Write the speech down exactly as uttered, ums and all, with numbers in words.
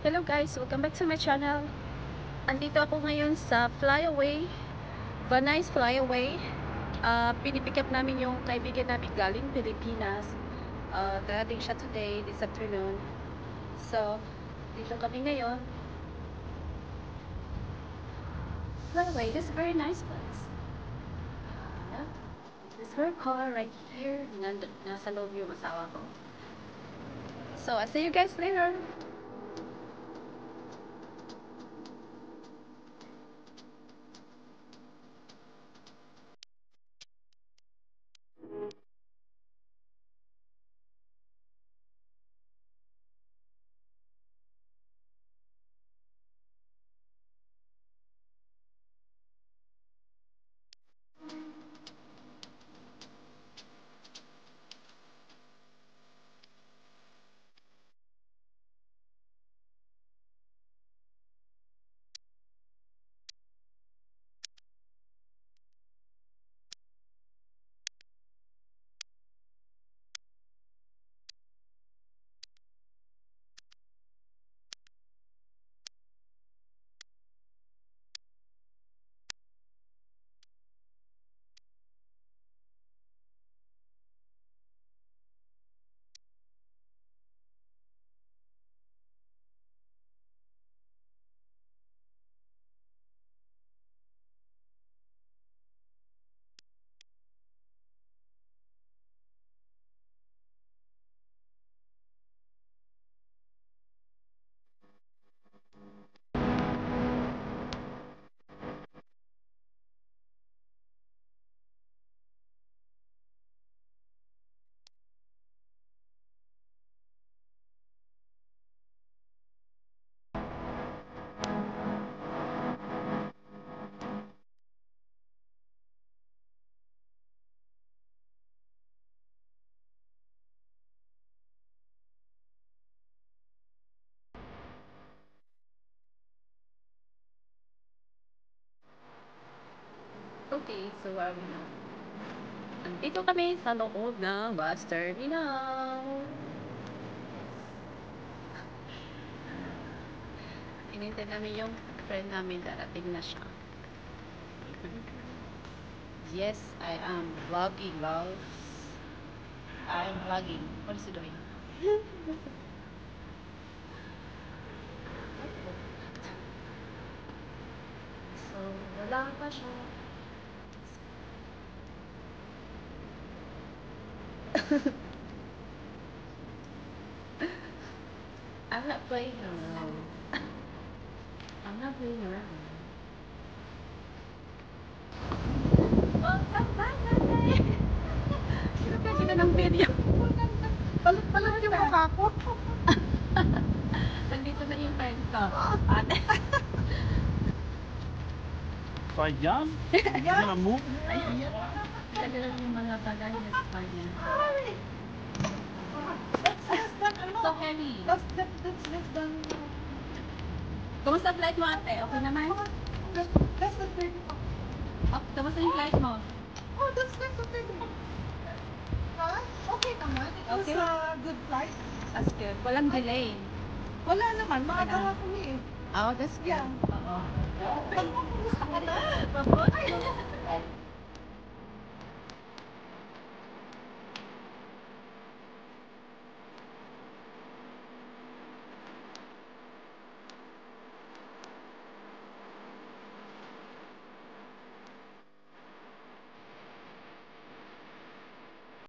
Hello guys, welcome back to my channel. Andito ako ngayon sa Flyaway, Venice Flyaway. Uh, pinipick up namin yung kaibigan namin galing Pilipinas. Uh, darating siya today, this afternoon. So, dito kami ngayon. Flyaway, this is a very nice place. Yeah. This is her car right here. Nand nasa loob yung asawa ko. So, I'll see you guys later. Okay, so um, andito kami sa loob ng bus terminal. Inintay namin yung friend namin, darating na siya. Yes, I am vlogging, loves. I am vlogging. What is he doing? So, wala pa siya. I'm not playing around. I'm not playing around. Welcome back, Nanay! Sino ka sila ng video? Palit-palit yung mukha ko. Nandito na yung friend ko. Ate. Pa yan? Hindi na mo? Ayan. Kagalan yung mga bagay niya sa kanya. So heavy. That's, that, that's, that's done. Kumusta flight mo, ate? Okay naman? That's, that's the thing. Oh, kumusta yung flight mo? Oh, that's, that's the thing. Ah, okay naman. It was Okay. a good flight. That's good. Walang delay. Wala naman. Maaga Wala. ako eh. Oh, that's good. Yeah. Oo. Gusto ko na. Mabuti.